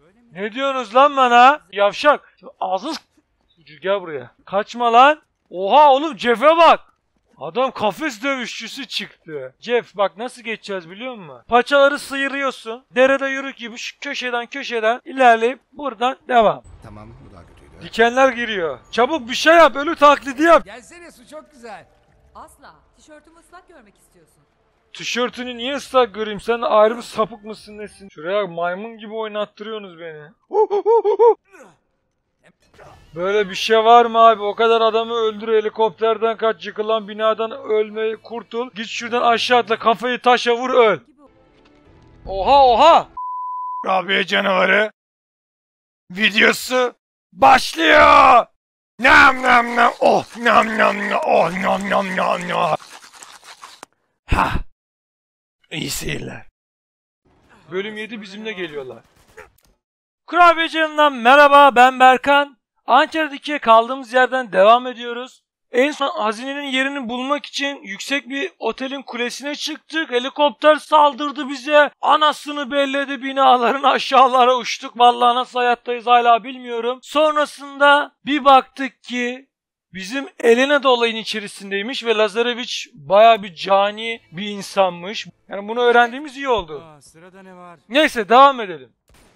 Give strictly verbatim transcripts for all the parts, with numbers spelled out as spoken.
Ne diyorsunuz lan bana? Yavşak. Ağzınız... Gel buraya. Kaçma lan. Oha oğlum Jeff'e bak. Adam kafes dövüşçüsü çıktı. Jeff bak nasıl geçeceğiz biliyor musun? Paçaları sıyırıyorsun. Derede yürük gibi şu köşeden köşeden ilerleyip buradan devam. Tamam, bu daha kötüydü. Dikenler giriyor. Çabuk bir şey yap, ölü taklidi yap. Gelsene, su çok güzel. Asla. Tişörtümü ıslak görmek istiyorsun. Tişörtünü niye ıslak göreyim? Sen ayrı bir sapık mısın nesin? Şuraya maymun gibi oynattırıyorsunuz beni. Böyle bir şey var mı abi? O kadar adamı öldür, helikopterden kaç, yıkılan binadan ölmeyi kurtul. Git şuradan aşağı atla, kafayı taşa vur öl. Oha oha! Rabia canavarı videosu başlıyor. Nam nam nam oh nam nam nam oh nam nam nam nam. Ha. İyi seyirler. Bölüm yedi bizimle geliyorlar. Kurabiye canından merhaba, ben Berkan. Ankara'daki kaldığımız yerden devam ediyoruz. En son hazinenin yerini bulmak için yüksek bir otelin kulesine çıktık. Helikopter saldırdı bize. Anasını belledi, binaların aşağılara uçtuk. Vallahi nasıl hayattayız hala bilmiyorum. Sonrasında bir baktık ki bizim Elena da olayın içerisindeymiş ve Lazareviç baya bir cani bir insanmış. Yani bunu öğrendiğimiz iyi oldu. Aa, sırada ne var? Neyse devam edelim.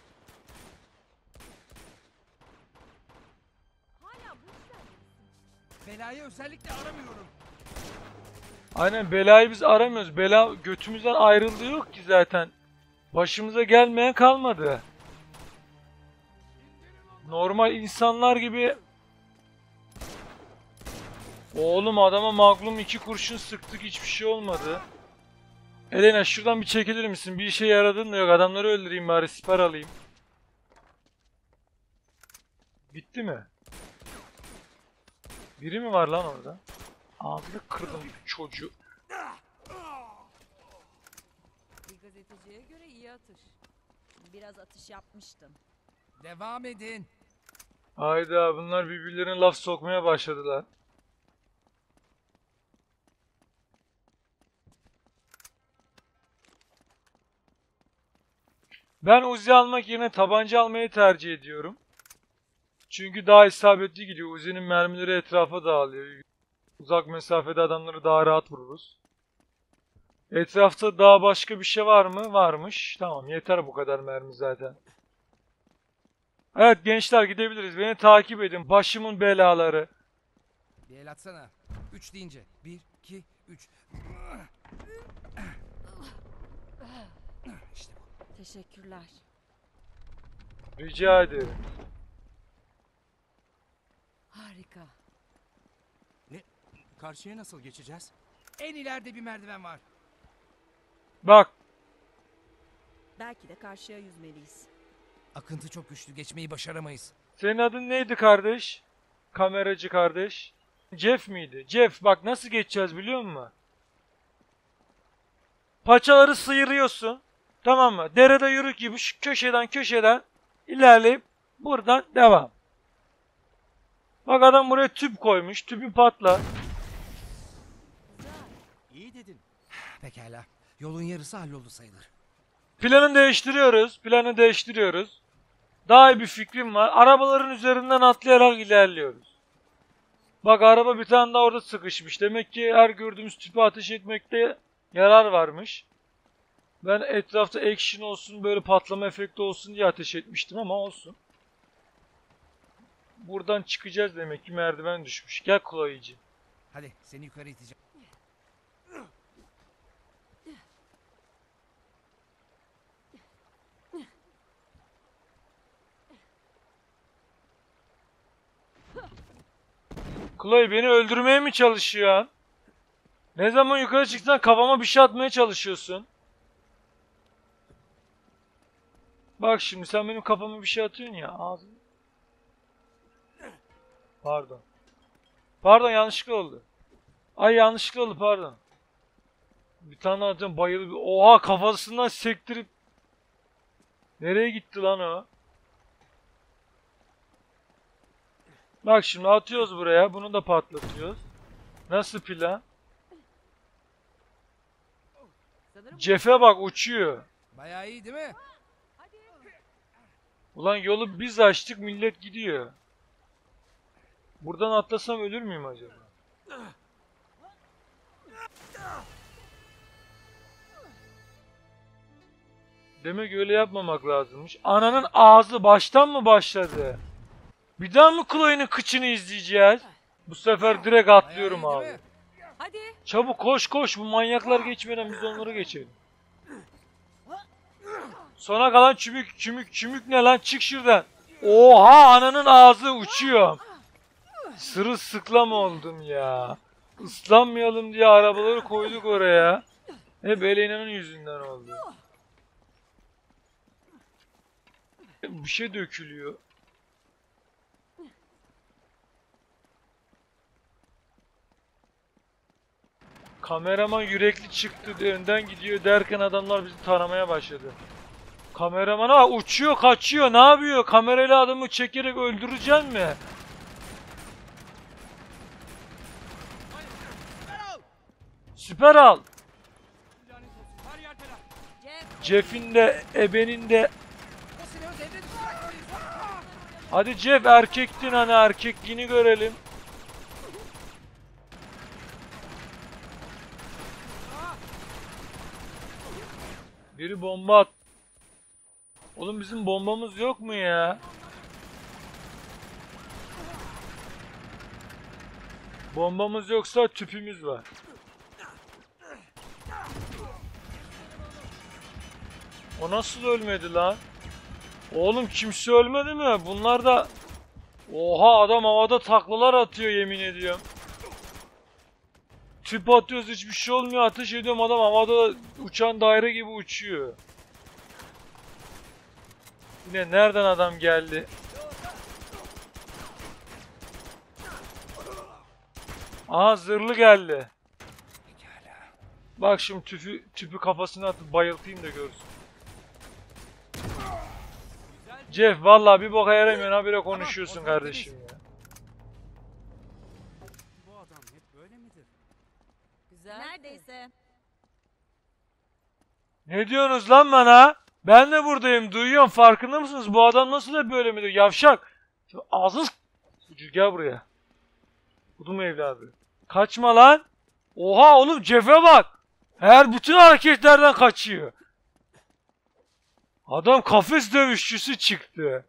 Belayı özellikle aramıyorum. Aynen, belayı biz aramıyoruz. Bela götümüzden ayrıldığı yok ki zaten. Başımıza gelmeyen kalmadı. Normal insanlar gibi... Oğlum adama maglum iki kurşun sıktık, hiçbir şey olmadı. Elena şuradan bir çekilir misin? Bir işe yaradın da yok. Adamları öldüreyim bari, siper alayım. Bitti mi? Biri mi var lan orada? Ağzını kırdım çocuğu. Bir gazeteciye göre iyi atış. Biraz atış yapmıştım. Devam edin. Hayda, bunlar birbirlerine laf sokmaya başladılar. Ben Uzi almak yerine tabanca almayı tercih ediyorum. Çünkü daha isabetli gidiyor. Uzi'nin mermileri etrafa dağılıyor. Uzak mesafede adamları daha rahat vururuz. Etrafta daha başka bir şey var mı? Varmış. Tamam, yeter bu kadar mermi zaten. Evet gençler, gidebiliriz. Beni takip edin. Başımın belaları. Bir el atsana. Üç deyince. Bir, iki, üç. İşte bu. Teşekkürler. Rica ederim. Harika. Karşıya nasıl geçeceğiz? En ileride bir merdiven var. Bak. Belki de karşıya yüzmeliyiz. Akıntı çok güçlü, geçmeyi başaramayız. Senin adın neydi kardeş? Kameracı kardeş. Jeff miydi? Jeff bak nasıl geçeceğiz biliyor musun? Paçaları sıyırıyorsun. Tamam mı? Derede yürük gibi şu köşeden köşeden ilerleyip buradan devam. Bak adam buraya tüp koymuş. Tüpü patla. İyi dedin. Pekala. Yolun yarısı halloldu sayılır. Planı değiştiriyoruz. Planı değiştiriyoruz. Daha iyi bir fikrim var. Arabaların üzerinden atlayarak ilerliyoruz. Bak araba bir tane daha orada sıkışmış. Demek ki her gördüğümüz tüpe ateş etmekte yarar varmış. Ben etrafta action olsun, böyle patlama efekti olsun diye ateş etmiştim ama olsun. Buradan çıkacağız demek ki, merdiven düşmüş. Gel Chloe'cim. Hadi seni yukarı iteceğim. Chloe beni öldürmeye mi çalışıyorsun? Ne zaman yukarı çıksan kafama bir şey atmaya çalışıyorsun. Bak şimdi sen benim kafama bir şey atıyorsun ya, ağzını. Pardon. Pardon, yanlışlıkla oldu. Ay yanlışlıkla oldu, pardon. Bir tane atıyorum, bayılı bir... Oha, kafasından sektirip... Nereye gitti lan o? Bak şimdi atıyoruz buraya. Bunu da patlatıyoruz. Nasıl plan? Jeff'e bak, uçuyor. Bayağı iyi değil mi? Ulan yolu biz açtık, millet gidiyor. Buradan atlasam ölür müyüm acaba? Demek öyle yapmamak lazımmış. Ananın ağzı baştan mı başladı? Bir daha mı Chloe'nin kıçını izleyeceğiz? Bu sefer direkt atlıyorum Bayağı iyi abi. değil mi? Hadi. Çabuk koş koş, bu manyaklar geçmeden biz onları geçelim. Sona kalan çümük çümük çümük ne lan, çık şuradan. Oha, ananın ağzı uçuyor. Sırılsıklam oldum ya. Islanmayalım diye arabaları koyduk oraya. Hep Elena'nın yüzünden oldu. Bir şey dökülüyor. Kameraman yürekli çıktı, önden gidiyor derken adamlar bizi taramaya başladı. Kameraman ha uçuyor, kaçıyor, ne yapıyor? Kamerayla adamı çekerek öldürecek mi? Süper al. Her yer telaş. Jeff. Jeff'in de ebenin de. O silahı devre dışı bırakmalıyız. Hadi Jeff, erkektin hani, erkekliğini görelim. Biri bomba at. Oğlum bizim bombamız yok mu ya? Bombamız yoksa tüpümüz var. O nasıl ölmedi lan? Oğlum kimse ölmedi mi? Bunlar da... Oha, adam havada taklalar atıyor, yemin ediyorum. Tüp atıyoruz, hiçbir şey olmuyor, ateş ediyorum, adam havada uçan daire gibi uçuyor. Yine nereden adam geldi? Aha, zırhlı geldi. Bak şimdi tüpü, tüpü kafasına atıp bayıltayım da görsün. Jeff vallahi bir boka yaramıyorsun, habire konuşuyorsun Tamam, o zaman kardeşim ya. Bu adam hep böyle midir? Güzel. Neredeyse. Ne diyorsunuz lan bana? Ben de buradayım, duyuyorum, farkında mısınız? Bu adam nasıl da böyle midir? Yavşak. Ağzını s***. Gel buraya. Kudum evladı. Kaçma lan. Oha oğlum, Jeff'e bak. Her bütün hareketlerden kaçıyor. Adam kafes dövüşçüsü çıktı.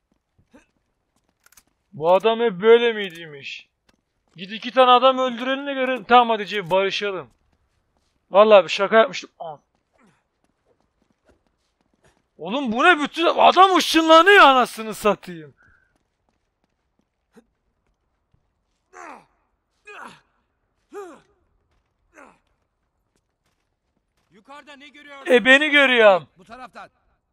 Bu adam hep böyle miymiş? Git iki tane adam öldürelim de görelim. Tamam hadi Jeff, barışalım. Vallahi bir şaka yapmıştım. Aa. Oğlum bu ne, bütün adam ışınlanıyor, anasını satayım. Yukarıda ne görüyorsun? E beni görüyorum. Bu taraftan.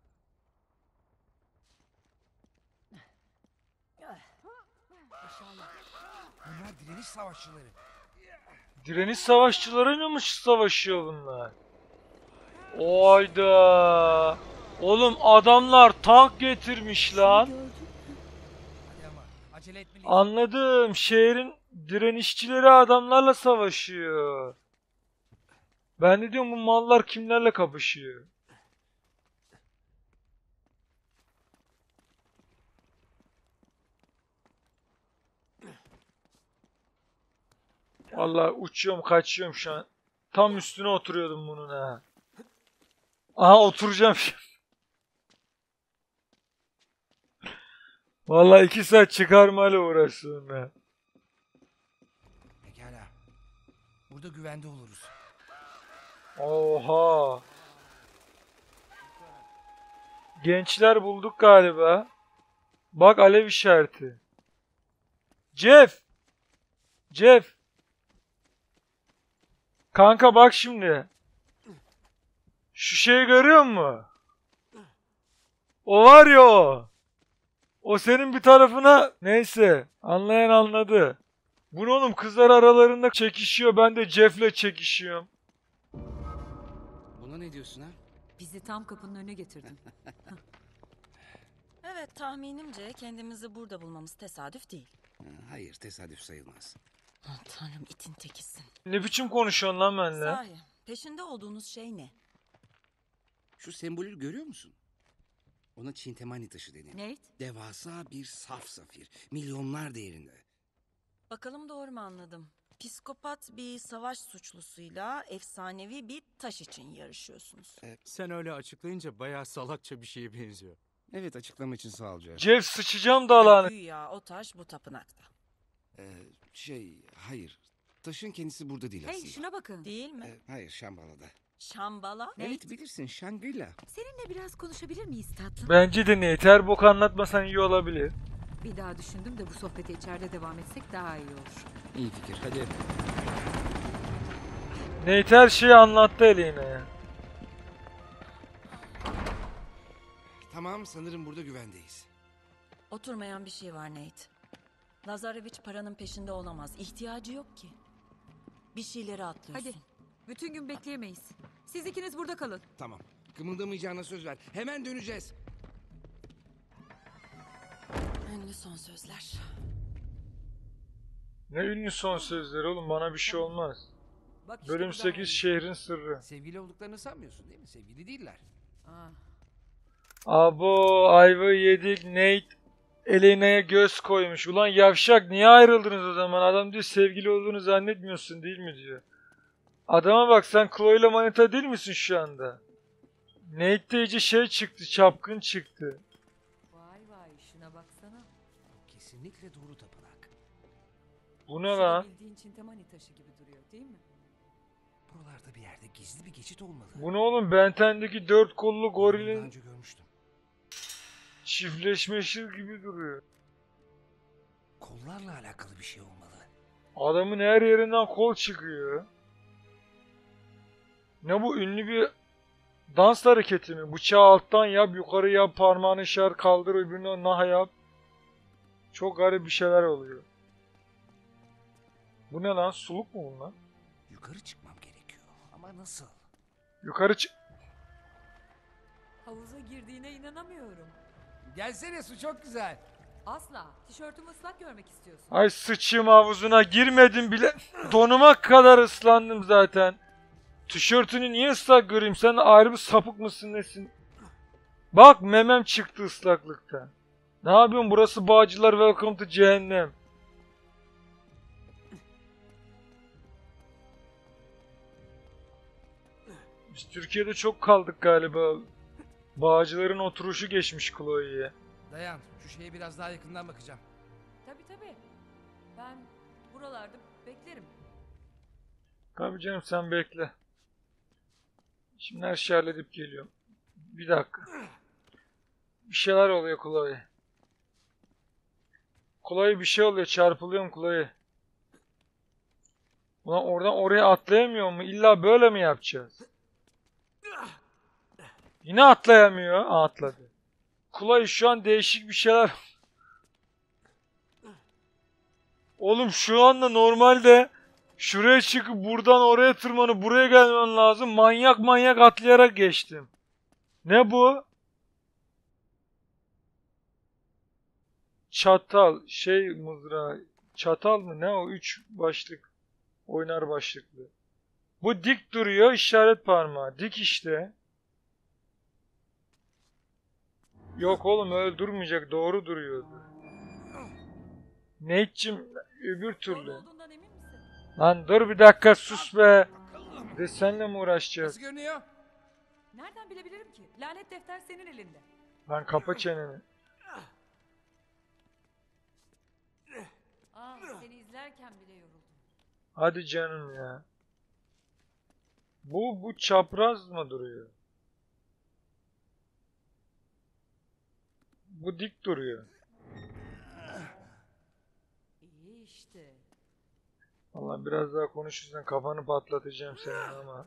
İnşallah. Bunlar direniş savaşçıları. Direniş savaşçılarıyla mı savaşıyor bunlar? Oyda. Oğlum adamlar tank getirmiş lan. Hadi ama acele etmeliyiz. Anladım. Şehrin direnişçileri adamlarla savaşıyor. Ben de diyorum bu mallar kimlerle kapışıyor? Vallahi uçuyorum, kaçıyorum şu an. Tam üstüne oturuyordum bunun ha. Aha, oturacağım şimdi. Vallahi iki saat çıkarmayla uğraşıyorum ben. Pekala. Burada güvende oluruz. Oha. Gençler bulduk galiba. Bak, alev işareti. Jeff. Jeff. Kanka bak şimdi. Şu şeyi görüyor musun? O var ya o. O senin bir tarafına, neyse, anlayan anladı. Bu ne oğlum, kızlar aralarında çekişiyor, ben de Jeff'le çekişiyorum. Buna ne diyorsun ha? Bizi tam kapının önüne getirdin. Evet, tahminimce kendimizi burada bulmamız tesadüf değil. Ha, hayır, tesadüf sayılmaz. Ah, Tanrım, itin tekisin. Ne biçim konuşuyorsun lan benimle? Sahi, peşinde olduğunuz şey ne? Şu sembolü görüyor musun? Ona Çintemani taşı denir. Nate? Devasa bir saf safir. Milyonlar değerinde. Bakalım doğru mu anladım? Psikopat bir savaş suçlusuyla efsanevi bir taş için yarışıyorsunuz. Sen öyle açıklayınca bayağı salakça bir şeye benziyor. Evet, açıklama için sağ ol Jeff. Jeff sıçacağım da lan. Güya o taş bu tapınakta. Ee, şey, hayır. Taşın kendisi burada değil Hey aslında. şuna bakın. Değil mi? Ee, hayır, Şambala'da. Şambala? Evet, bilirsin, Shangri-La. Seninle biraz konuşabilir miyiz tatlım? Bence de Nate. Her boku anlatmasan iyi olabilir. Bir daha düşündüm de bu sohbete içeride devam etsek daha iyi olur. İyi fikir, hadi. Nate her şeyi anlattı Elena'ya. Tamam, sanırım burada güvendeyiz. Oturmayan bir şey var Nate. Lazareviç paranın peşinde olamaz. İhtiyacı yok ki. Bir şeyleri atlıyorsun. Hadi. Bütün gün bekleyemeyiz. Siz ikiniz burada kalın. Tamam, kımıldamayacağına söz ver. Hemen döneceğiz. Ünlü son sözler. Ne ünlü son sözleri oğlum, bana bir şey olmaz. Bak işte Bölüm bu daha sekiz iyi. şehrin sırrı. Sevgili olduklarını sanmıyorsun değil mi? Sevgili değiller. Ah, Abo ayva yedik, Nate Elena'ya göz koymuş. Ulan yavşak, niye ayrıldınız o zaman? Adam diyor sevgili olduğunu zannetmiyorsun değil mi diyor. Adama bak, sen Chloe'yle manita değil misin şu anda? Nate de iyice şey çıktı, çapkın çıktı. vay vay şuna baksana. Kesinlikle doğru tapınak. Bu ne lan? Bildiğin Çintemani taşı gibi duruyor değil mi? Buralarda bir yerde gizli bir geçit olmalı. Bu ne oğlum? Ben Ten'deki dört kollu Daha gorilin önce görmüştüm. çiftleşmesi gibi duruyor. Kollarla alakalı bir şey olmalı. Adamın her yerinden kol çıkıyor. Ne bu, ünlü bir dans hareketi mi? Bıçağı alttan yap, yukarı yap, parmağını işaret kaldır, öbürünü nah yap. Çok garip bir şeyler oluyor. Bu ne lan? Suluk mu bunlar? Yukarı çıkmam gerekiyor. Ama nasıl? Yukarı çık... Havuza girdiğine inanamıyorum. Gelsene, su çok güzel. Asla. Tişörtümü ıslak görmek istiyorsun. Ay sıçayım, havuzuna girmedim bile. Donuma kadar ıslandım zaten. Tişörtünü niye ıslak göreyim? Sen ayrı bir sapık mısın nesin? Bak memem çıktı ıslaklıkta. Ne yapıyorsun? Burası Bağcılar, welcome to cehennem. Biz Türkiye'de çok kaldık galiba. Bağcıların oturuşu geçmiş Chloe'ye. Dayan, şu şeye biraz daha yakından bakacağım. Tabii tabii. Ben buralarda beklerim. Tabii canım, sen bekle. Şimdi her şeyi halledip geliyorum. Bir dakika. Bir şeyler oluyor Chloe. Chloe bir şey oluyor. Çarpılıyorum Chloe. Ulan oradan oraya atlayamıyor mu? İlla böyle mi yapacağız? Yine atlayamıyor. Aa, atladı. Chloe şu an değişik bir şeyler... Oğlum şu anda normalde şuraya çıkıp buradan oraya tırmanıp buraya gelmen lazım. Manyak manyak atlayarak geçtim. Ne bu? Çatal, şey mızrağı, çatal mı ne o? Üç başlık, oynar başlıklı. Bu dik duruyor, işaret parmağı. Dik işte. Yok oğlum, öyle durmayacak, doğru duruyordu. Nate'cim öbür Doğru türlü. olduğundan emin misin? Lan dur bir dakika, sus be. Bir de seninle mi uğraşacağız? Nasıl görünüyor? Nereden bilebilirim ki? Lanet defter senin elinde. Lan kapa çeneni. Ah seni izlerken bile yoruldum. Hadi canım ya. Bu bu çapraz mı duruyor? Bu dik duruyor. İyi işte. Vallahi biraz daha konuşursan kafanı patlatacağım senin ama.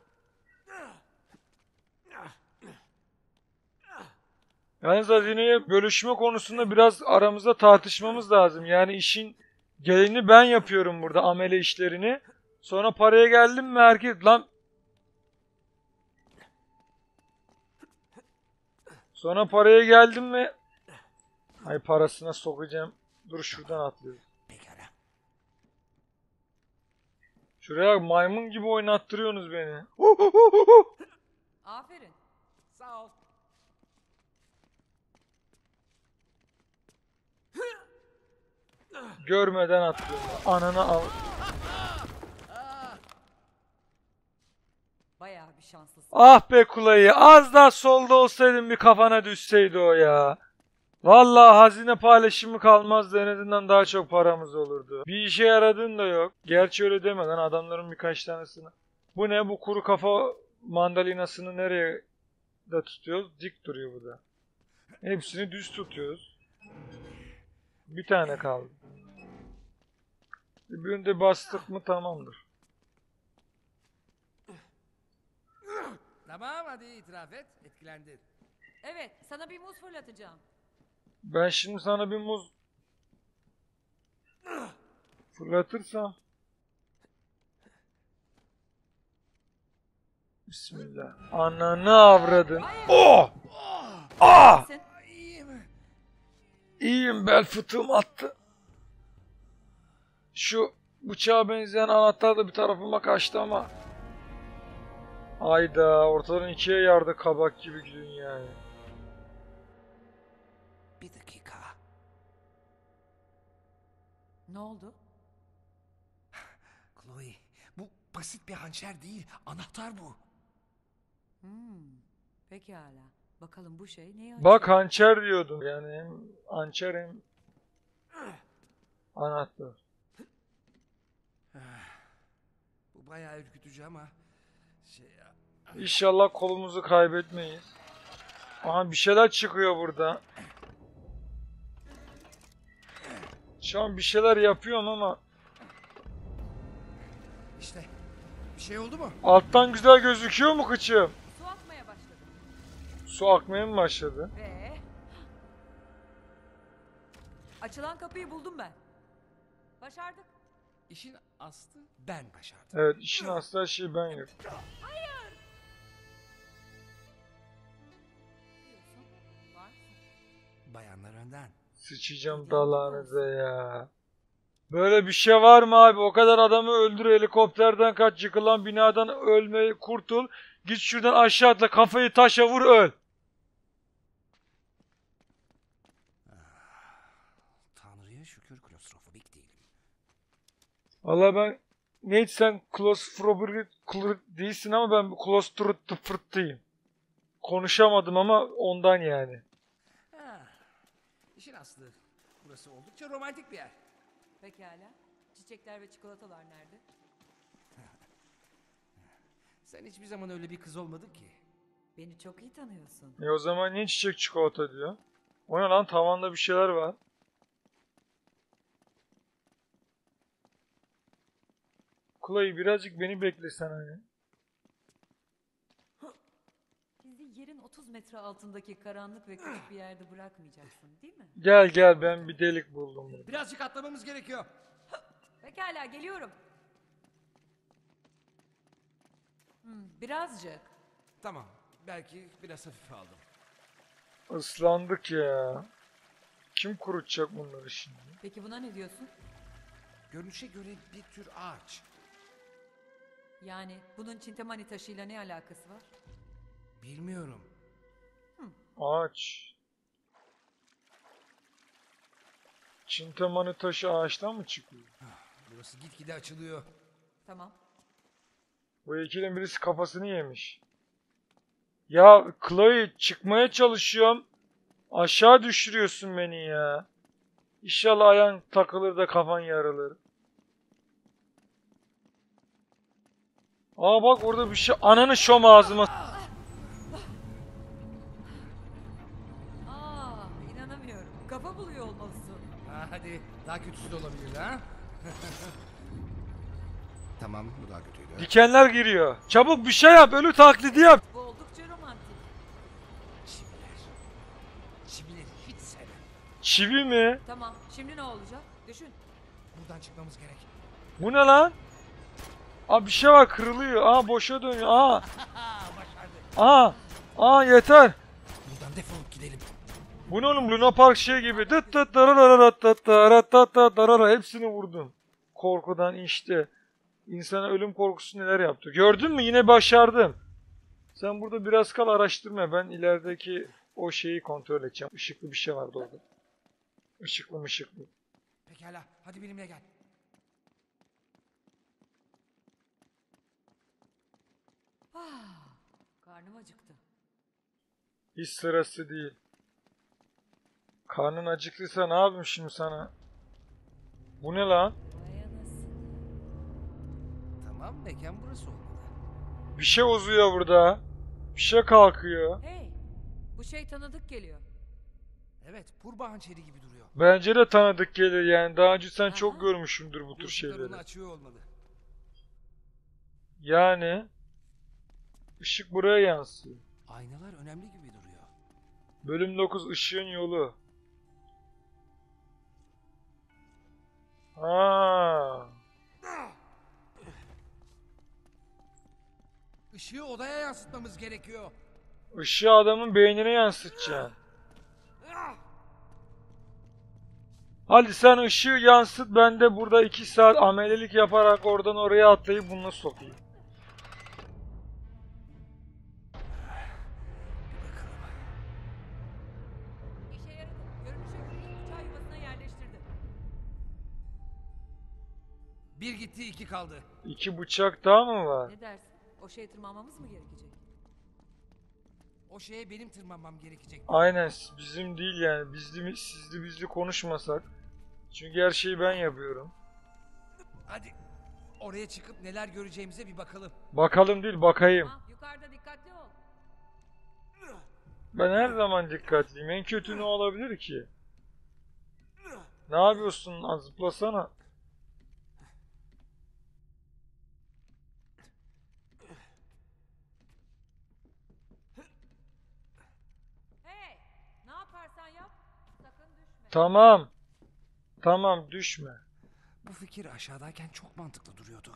Yalnız hazineyi bölüşme konusunda biraz aramızda tartışmamız lazım. Yani işin geleni ben yapıyorum burada, amele işlerini. Sonra paraya geldim mi herkes lan... Sonra paraya geldim mi... Ay parasına sokacağım. Dur şuradan atlıyoruz. Pekala. Şuraya maymun gibi oynattırıyorsunuz beni. Aferin. Sağ ol. Görmeden atlıyorum. Ananı al. Bayağı bir şanslısın. Ah be Kulayı. Az daha solda olsaydın bir kafana düşseydi o ya. Vallahi hazine paylaşımı kalmazdı. En azından daha çok paramız olurdu. Bir işe yaradığın da yok. Gerçi öyle demeden adamların birkaç tanesini. Bu ne? Bu kuru kafa mandalinasını nereye da tutuyoruz? Dik duruyor bu da. Hepsini düz tutuyoruz. Bir tane kaldı. Birini de bastık mı tamamdır. Tamam hadi itiraf et. Etkilendin. Evet, sana bir muz fırlatacağım. Ben şimdi sana bir muz fırlatırsam. Bismillah. Ananı avradın. Oh! Ah! Sen İyi mi? İyiyim, bel fıtığım attı. Şu bıçağa benzeyen anahtar da bir tarafıma kaçtı ama. Ayda ortadan ikiye yardı kabak gibi dünyayı. Bir dakika. ne oldu? Chloe, bu basit bir hançer değil. Anahtar bu. Hmm, pekala. Bakalım bu şey neye Bak açıyor? hançer diyordum. Yani hem hançer hem anahtar. Bu bayağı ürkütücü ama şey ya. İnşallah kolumuzu kaybetmeyiz. Aha bir şeyler çıkıyor burada. Şu an bir şeyler yapıyorum ama İşte bir şey oldu mu? alttan güzel gözüküyor mu kıçım? Su akmaya başladı. Su akmaya mı başladı? Ve... Açılan kapıyı buldum ben. Başardık. İşin aslı ben başardım. Evet, işin aslı şey ben yok. Diyorsun. Var mısın? Bayanlar önden. Sıçacağım dalağınıza ya. Böyle bir şey var mı abi? O kadar adamı öldür, helikopterden kaç, yıkılan binadan ölmeyi kurtul. Git şuradan aşağı atla, kafayı taşa vur, öl. Tanrı'ya şükür klostrofobik değilim. Valla ben neyse sen claustrophobic değilsin ama ben claustrophobic. Konuşamadım ama ondan yani. Ha, işin aslı burası oldukça romantik bir yer. Pekala. Çiçekler ve çikolatalar nerede? Sen hiçbir zaman öyle bir kız olmadın ki. Beni çok iyi tanıyorsun. E o zaman niye çiçek çikolata diyor? O ne lan, tavanda bir şeyler var. Kulay birazcık beni beklesen hani. Bizi yerin otuz metre altındaki karanlık ve küçük bir yerde bırakmayacaksın, değil mi? Gel gel, ben bir delik buldum burada. Birazcık atlamamız gerekiyor. Pekala, geliyorum. Hmm, birazcık. Tamam. Belki biraz hafife aldım. Islandık ya. Kim kurutacak bunları şimdi? Peki buna ne diyorsun? Görünüşe göre bir tür ağaç. Yani bunun Çintemani taşıyla ne alakası var? Bilmiyorum. Ağaç. Çintamanı taşı ağaçtan mı çıkıyor? Burası gitgide açılıyor. Tamam. Bu heykelin birisi kafasını yemiş. Ya Chloe, çıkmaya çalışıyorum. Aşağı düşürüyorsun beni ya. İnşallah ayağın takılır da kafan yarılır. Aa bak orada bir şey. Ananı şom ağzıma. Aa, inanamıyorum. Kafa buluyor olmalısın. Ha, hadi daha kötüsü de olabilir ha. Tamam bu daha kötüydü. Dikenler giriyor. Çabuk bir şey yap. Ölü taklidi yap. Bu oldukça romantik. Çiviler. Çivileri hiç sevmem. Çivi mi? Tamam, şimdi ne olacak? Düşün. Buradan çıkmamız gerek. Bu ne lan? Aa bir şey var, kırılıyor. Aa boşa dönüyor. Aa. Başardık. Aa. Aa yeter. Buradan defolup gidelim. Bu ne oğlum, Luna Park şey gibi. Dıt dıt dararararat dıt darat dıt dıt darara. Hepsini vurdum. Korkudan işte. İnsana ölüm korkusu neler yaptı. Gördün mü? Yine başardım. Sen burada biraz kal, araştırma. Ben ilerideki o şeyi kontrol edeceğim. Işıklı bir şey vardı orada. Işıklı mışıklı. Pekala, hadi benimle gel. Karnım acıktı. Hiç sırası değil. Karnın acıktıysa ne yapayım şimdi sana? Bu ne lan? Vay anasını. Tamam, mekan burası olmalı. Bir şey uzuyor burada. Bir şey kalkıyor. Hey, bu şey tanıdık geliyor. Evet, purba hançeri gibi duruyor. Bence de tanıdık gelir yani. Daha önce sen çok Aha. görmüşsündür bu tür Bu ışıklar onu şeyleri. açıyor olmalı. Yani ışık buraya yansıyor. Aynalar önemli gibi duruyor. Bölüm dokuz ışığın yolu. Ha. Işığı odaya yansıtmamız gerekiyor. Işığı adamın beynine yansıtacaksın. Hadi sen ışığı yansıt, ben de burada iki saat amelelik yaparak oradan oraya atlayıp bunu sokayım. İşe yaradı. Görünüşe göre ilk uçağı yuvasına yerleştirdi. Bir gitti, iki kaldı. İki bıçak daha mı var? Ne dersin? O şeye tırmanmamız mı gerekecek? O şeye benim tırmanmam gerekecek. Aynen, bizim değil yani. Bizli, sizli bizli konuşmasak. Çünkü her şeyi ben yapıyorum. Hadi oraya çıkıp neler göreceğimize bir bakalım. Bakalım değil, bakayım. Ha, yukarıda dikkatli ol. Ben her zaman dikkatliyim. En kötü ne olabilir ki? Ne yapıyorsun? Az zıplasana. Hey, ne yaparsan yap, sakın düşme. Tamam. Tamam, düşme. Bu fikir aşağıdayken çok mantıklı duruyordu.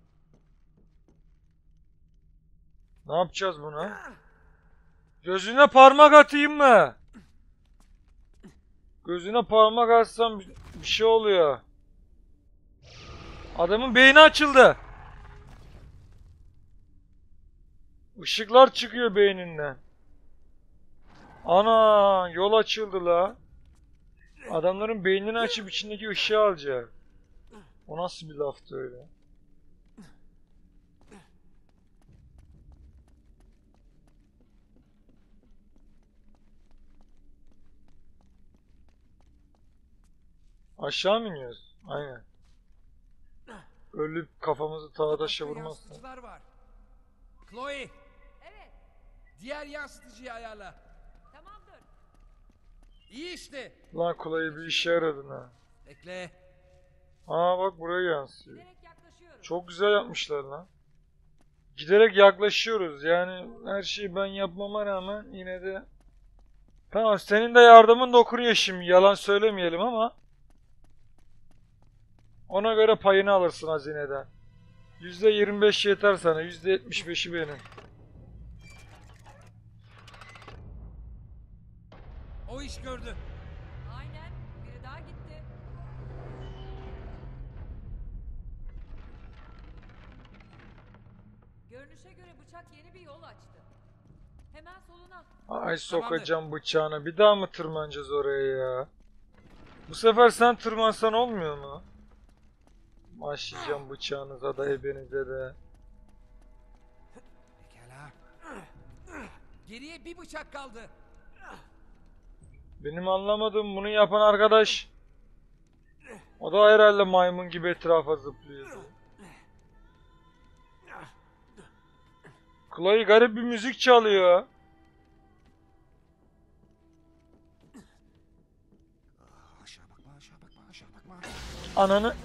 Ne yapacağız buna? Gözüne parmak atayım mı? Gözüne parmak atsam bir bir şey oluyor. Adamın beyni açıldı. Işıklar çıkıyor beyninden. Ana, yol açıldı la. Adamların beynini açıp içindeki ışığı alacak. O nasıl bir laftı öyle? Aşağı mı iniyoruz? Aynen. Ölüp kafamızı tağa taşa Başka vurmazsa. yansıtıcılar var. Chloe, Evet, diğer yansıtıcıyı ayarla. tamamdır. İyi işte. Lan kolayı bir işe yaradın ha. Bekle. Aa bak, buraya yansıyor. Giderek yaklaşıyorum. Çok güzel yapmışlar lan. Giderek yaklaşıyoruz. Yani her şeyi ben yapmama rağmen yine de... Tamam, senin de yardımın dokunuyor şimdi. Yalan söylemeyelim ama... Ona göre payını alırsın hazineden. yüzde yirmi beş yeter sana. yüzde yetmiş beşi benim. O iş gördü. Aynen, biri daha gitti. Görünüşe göre bıçak yeni bir yol açtı. Hemen soluna. Ay sokacağım bıçağına. Bir daha mı tırmanacağız oraya ya? Bu sefer sen tırmansan olmuyor mu? Başlayacağım bıçağınıza da ebenize de. Pekala. Geriye bir bıçak kaldı. Benim anlamadığım, bunu yapan arkadaş. O da herhalde maymun gibi etrafa zıplıyordu. Chloe garip bir müzik çalıyor. Aşağı bakma, aşağı bakma, aşağı bakma. Ananı.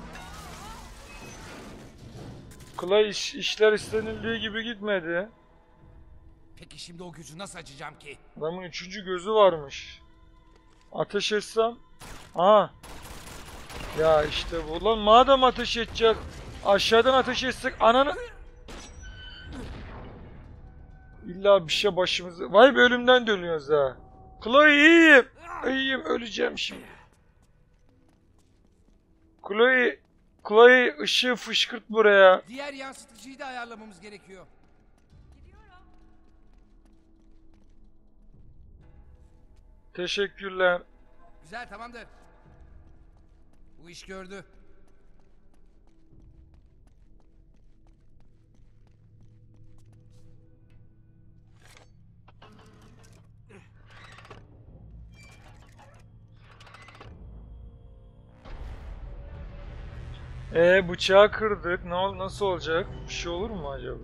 Chloe iş, işler istenildiği gibi gitmedi. Peki şimdi o gücü nasıl açacağım ki? Adamın üçüncü gözü varmış. Ateş etsem. Aha. Ya işte bu lan, madem ateş edeceğiz. Aşağıdan ateş etsek ananı. İlla bir şey başımıza. Vay be, ölümden dönüyoruz ha. Chloe iyiyim. İyiyim, öleceğim şimdi. Chloe. Chloe ışığı fışkırt buraya. Diğer yansıtıcıyı da ayarlamamız gerekiyor. Gidiyorum. Teşekkürler. Güzel, tamamdır. Bu iş gördü. Ee bıçağı kırdık. Ne ol nasıl olacak? Bir şey olur mu acaba?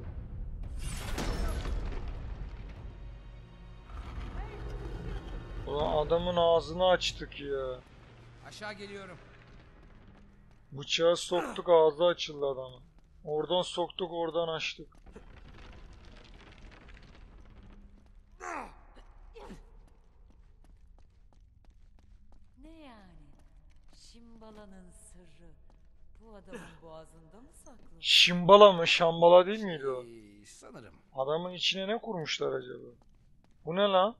Ulan adamın ağzını açtık ya. Aşağı geliyorum. Bıçağı soktuk, ağzı açıldı adamın. Oradan soktuk, oradan açtık. Ne yani? Şimbala'nın sırrı bu adamın boğazında mı saklı? Şimbala mı? Şambala değil miydi o? Ee, sanırım. Adamın içine ne kurmuşlar acaba? Bu ne lan?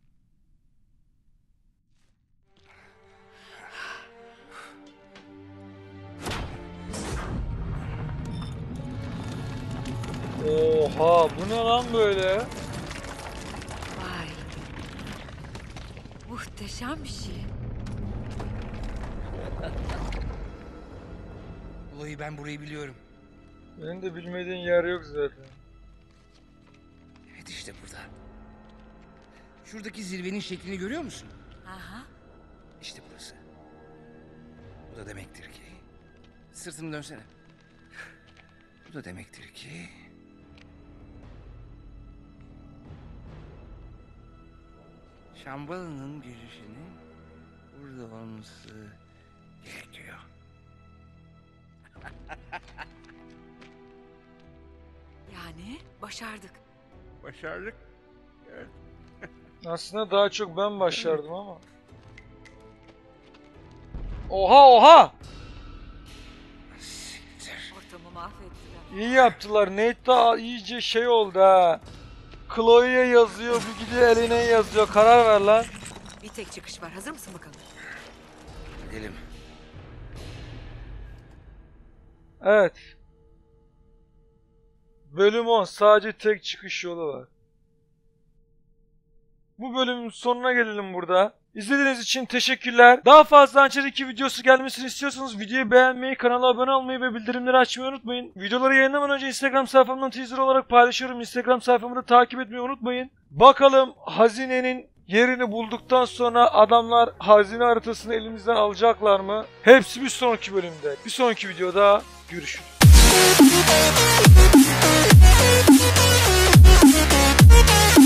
Oha, bu ne lan böyle? Vay. Muhteşem bir şey. Olayı ben burayı biliyorum. Benim de bilmediğin yer yok zaten. Evet işte burada. Şuradaki zirvenin şeklini görüyor musun? Aha. İşte burası. Bu da demektir ki... Sırtını dönsene. Bu da demektir ki... Şambala'nın girişinin burada olması gerekiyor. Yani başardık. Başardık. Evet. Aslında daha çok ben başardım ama. Oha oha! Siktir. Ortamı mahvettiler. İyi yaptılar. Nate daha iyice şey oldu ha. Chloe'ye yazıyor, bir gidiyor Elena'ya yazıyor. Karar ver lan. Bir tek çıkış var. Hazır mısın bakalım? Gidelim. Evet. Bölüm on. Sadece tek çıkış yolu var. Bu bölümün sonuna gelelim burada. İzlediğiniz için teşekkürler. Daha fazla Uncharted iki videosu gelmesini istiyorsanız videoyu beğenmeyi, kanala abone olmayı ve bildirimleri açmayı unutmayın. Videoları yayınlamadan önce Instagram sayfamdan teaser olarak paylaşıyorum. Instagram sayfamı da takip etmeyi unutmayın. Bakalım hazinenin yerini bulduktan sonra adamlar hazine haritasını elimizden alacaklar mı? Hepsi bir sonraki bölümde. Bir sonraki videoda görüşürüz.